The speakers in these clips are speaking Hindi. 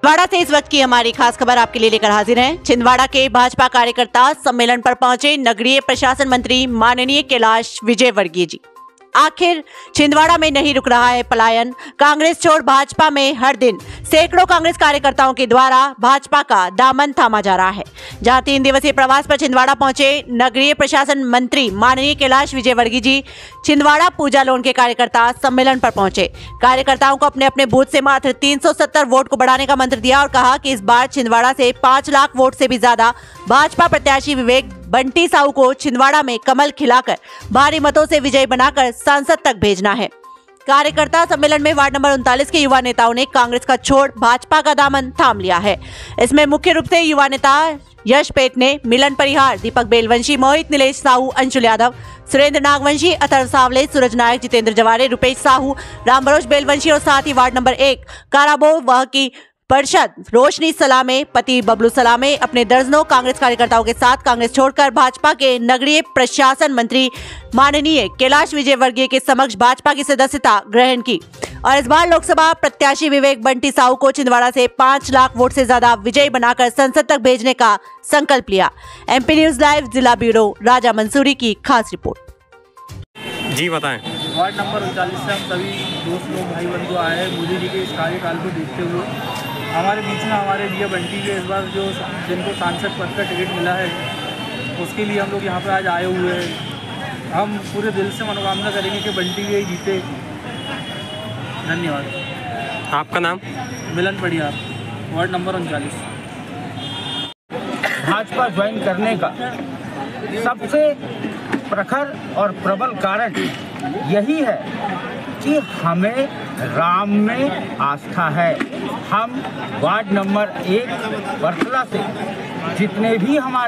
छिंदवाड़ा से इस वक्त की हमारी खास खबर आपके लिए लेकर हाजिर हैं। छिंदवाड़ा के भाजपा कार्यकर्ता सम्मेलन पर पहुंचे नगरीय प्रशासन मंत्री माननीय कैलाश विजयवर्गीय जी। आखिर छिंदवाड़ा में नहीं रुक रहा है पलायन। कांग्रेस छोड़ भाजपा में हर दिन सैकड़ों कांग्रेस कार्यकर्ताओं के द्वारा भाजपा का दामन थामा जा रहा है। जहां 3 दिवसीय प्रवास पर छिंदवाड़ा पहुंचे नगरीय प्रशासन मंत्री माननीय कैलाश विजयवर्गीय जी छिंदवाड़ा पूजा लोन के कार्यकर्ता सम्मेलन पर पहुंचे। कार्यकर्ताओं को अपने अपने बूथ से मात्र 370 वोट को बढ़ाने का मंत्र दिया और कहा कि इस बार छिंदवाड़ा से 5 लाख वोट से भी ज्यादा भाजपा प्रत्याशी विवेक बंटी साहू को छिंदवाड़ा में कमल खिलाकर भारी मतों से विजयी बनाकर संसद तक भेजना है। कार्यकर्ता सम्मेलन में वार्ड नंबर 39 के युवा नेताओं ने कांग्रेस का छोड़ भाजपा का दामन थाम लिया है। इसमें मुख्य रूप से युवा नेता यश पेटने, मिलन परिहार, दीपक बेलवंशी, मोहित नीलेश साहू, अंशुल यादव, सुरेंद्र नागवंशी, अतर सावले, सूरज नायक, जितेंद्र जवारे, रुपेश साहू, रामबरोज बेलवंशी और साथ ही वार्ड नंबर 1 काराबो वह की परिषद रोशनी सलामे, पति बबलू सलामे अपने दर्जनों कांग्रेस कार्यकर्ताओं के साथ कांग्रेस छोड़कर भाजपा के नगरीय प्रशासन मंत्री माननीय कैलाश विजयवर्गीय के समक्ष भाजपा की सदस्यता ग्रहण की और इस बार लोकसभा प्रत्याशी विवेक बंटी साहू को छिंदवाड़ा से 5 लाख वोट से ज्यादा विजयी बनाकर संसद तक भेजने का संकल्प लिया। एमपी न्यूज लाइव जिला ब्यूरो राजा मंसूरी की खास रिपोर्ट। जी बताएं। वार्ड नंबर 39 से हम सभी दोस्त लोग भाई बंधु आए हैं मोदी जी के इस कार्यकाल को देखते हुए। हमारे बीच में हमारे भैया बंटी के इस बार जो जिनको सांसद पद का टिकट मिला है उसके लिए हम लोग यहाँ पर आज आए हुए हैं। हम पूरे दिल से मनोकामना करेंगे कि बंटी ये जीते। धन्यवाद। आपका नाम? Milan Parihar, ward number 39। Bhajpa join करने का सबसे प्रखर और प्रबल कारण यही है कि हमें राम में आस्था है। हम वार्ड नंबर 1 बरसला से जितने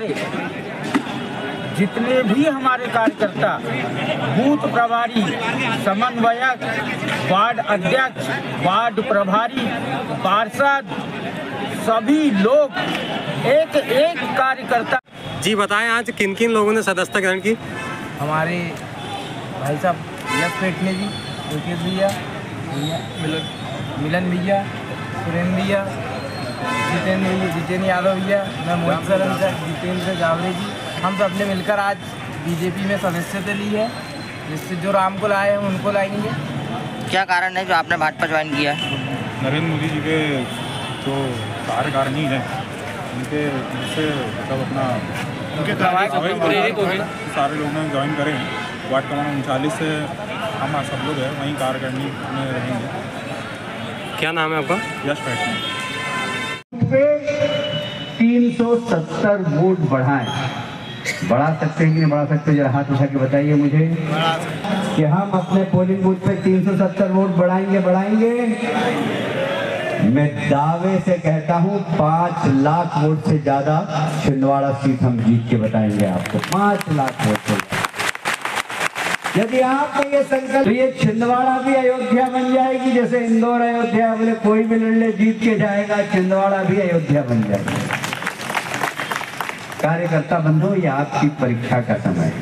भी हमारे कार्यकर्ता, बूथ प्रभारी, समन्वयक, वार्ड अध्यक्ष, वार्ड प्रभारी, पार्षद, सभी लोग एक एक कार्यकर्ता। जी बताएं, आज किन किन लोगों ने सदस्यता ग्रहण की? हमारे भाई साहब यश पेटने जी, रुकेश भैया, मिलन भैया, सुरेंद्र भैया, जितेंद्र यादव भैया, मैं मोहित सर, जितेंद्र जावरे जी, हम सब ने मिलकर आज बीजेपी में सदस्यता ली है। जिससे जो राम को लाए हैं उनको लाएंगे। क्या कारण है जो आपने भाजपा ज्वाइन किया है? नरेंद्र मोदी जी के जो कार्यकारिणी हैं उनके जिससे सब अपना सारे लोगों ने ज्वाइन करे हैं। वार्ड क्रमांक 39 से हम सब लोग हैं वहीं कार्यकारिणी में रहेंगे। क्या नाम है आपका? यश पेटने। 370 वोट बढ़ा सकते हैं कि नहीं बढ़ा सकते? जरा हाथ उठा के बताइए मुझे कि हम अपने पोलिंग बूथ पे 370 वोट बढ़ाएंगे। मैं दावे से कहता हूं 5 लाख वोट से ज्यादा छिंदवाड़ा सीट हम जीत के बताएंगे आपको। 5 लाख वोट से यदि आपने ये संकल्प, तो ये छिंदवाड़ा भी अयोध्या बन जाएगी। जैसे इंदौर अयोध्या, बोले कोई भी लड़ले जीत के जाएगा, छिंदवाड़ा भी अयोध्या बन जाएगी। कार्यकर्ता बंधु, ये आपकी परीक्षा का समय है।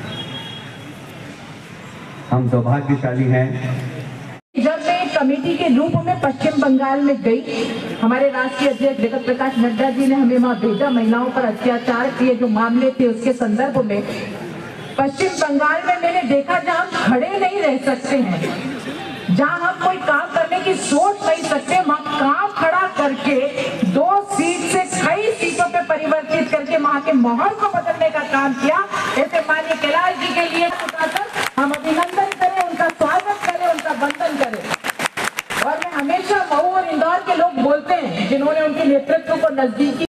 हम सौभाग्यशाली हैं। जब मैं कमेटी के रूप में पश्चिम बंगाल में गई, हमारे राष्ट्रीय अध्यक्ष जगत प्रकाश नड्डा जी ने हमें वहां भेजा। महिलाओं पर अत्याचार किए जो मामले थे उसके संदर्भ में पश्चिम बंगाल में मैंने देखा जहां हम खड़े नहीं रह सकते हैं, जहां हम कोई काम करने की सोच नहीं सकते, वहां काम खड़ा करके 2 सीट से कई सीटों पे परिवर्तित करके वहां के माहौल को बदलने का काम किया। ऐसे माननीय कैलाश जी के लिए हम अभिनंदन करें, उनका स्वागत करें, उनका वंदन करें। और मैं हमेशा मऊ और इंदौर के लोग बोलते हैं जिन्होंने उनके नेतृत्व को नजदीकी